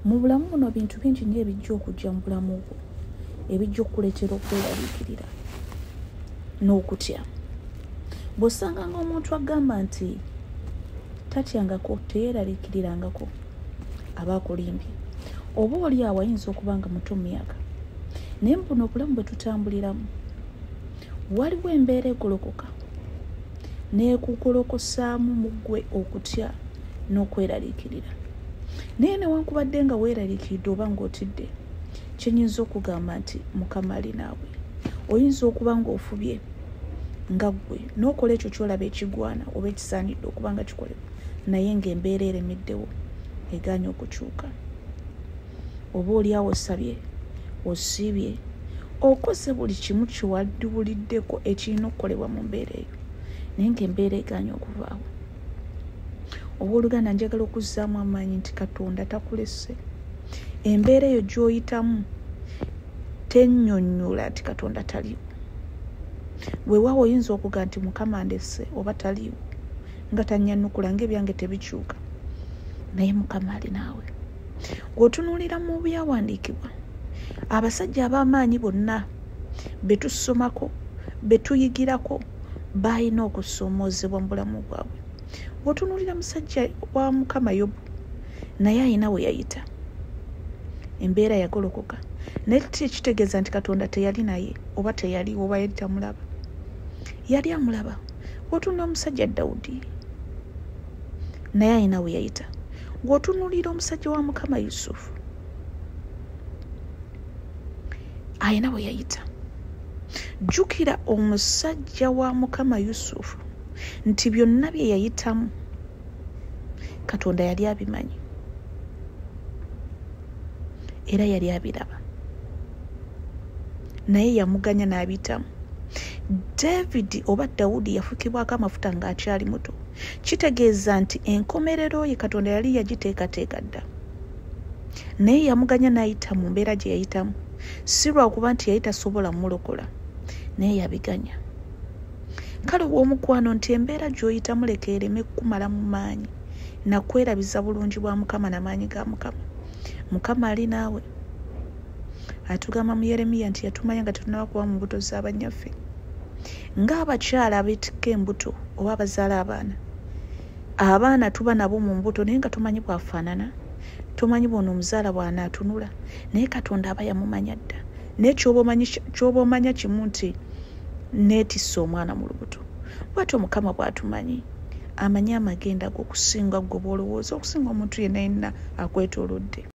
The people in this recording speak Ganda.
Mu bulamu buno bintu bingi nnyo ebijja okujja mu bulamu bwo ebijja okukuleetera okweraliikirira n'okutya. Bw'osanga ng'omuntu agamba nti tatyangako teyeeraliikirirangako aba akulimbye. Oba oli awo ayinza okuba nga muto mu myaka, naye mu buno obulamu bwe tutambuliramu waliwo embeera egolokoka n'ekugolokosaamu mu ggwe okutya n'okweraliikirira. Naye newankubadde nga weeraliikiridde oba ng'otidde, kyenyinza okugamba nti Mukama ali naawe. Oyinza okuba ng'ofubye nga ggwe n'okola ekyo ky'olaba ekigwana oba ekisaanidde okuba nga kikolebwa, naye ng'embeera eremeddewo egaanye okukyuka. Oba oli awo osabye, osiibye, okoze buli kimu kyewaddubuliddeko ekirina okukolebwa mu mbeera eyo, naye ng'embeera egaanye okuvaawo. Obooluganda njagala okuzzaamu amaanyi nti Katonda takulese. Embeera eyo gy'oyitamu tennyonnyola nti Katonda taliiwo. Weewaawo oyinza okuga nti Mukama ndesse oba taliiwo, nga tannyanukula ng'ebyange tebikyuka, naye Mukama ali naawe. Bw'otunuulira mu byawandiikibwa, abasajja ab'amaanyi bonna be tusomako, be tuyigirako, baalina okusoomoozebwa mu bulamu bwabwe. Bw'otunuulira musajja wa Mukama Yobu, naye alina we yayita. Embeera yagolokoka, naye tekitegeeza nti Katonda teyali naye oba teyaliwo oba yali tamulaba. Yali amulaba. Bw'otunuulira omusajja Dawudi, naye alina we yayita. Bw'otunuulira omusajja wa Mukama Yusufu, alina we yayita. Jjukira omusajja wa Mukama Yusufu nti byonna bye yayitamu Katonda yali abimanyi era yali abiraba, naye yamuganya n'abitamu. David oba Dawudi yafukibwako amafuta ng'akyali muto. Kitegeeza nti enkomerero ye Katonda yali yagiteekateeka dda, naye yamuganya n'ayita mu mbeera gye yayitamu, si lwakuba nti yali tasobola mmulokola, naye yabiganya. Kale w'omukwano nti embeera gy'oyitamu leka ereme kumala mu maanyi nakwerabiza bulungi bwa Mukama n'amaanyi ga Mukama. Mukama ali naawe. Atugamba mu Yeremiya nti yatumanya nga tetunnaba kuba mu mbuto z'abannyaffe. Ng'abakyala abeetikka embuto oba abazaala abaana tuba nabo mu mbuto naye nga tomanyi bwafaanana, tomanyi bw'ono omuzaala bw'anaatunula, naye Katonda aba yamumanya dda. Naye ky'oba omanya kimu nti neetisse omwana mu lubuto. Bw'atyo Mukama bw'atumanyi, amanyi amagenda g'okusinga ggwe bw'olowooza, okusinga omuntu yenna akwetoolodde.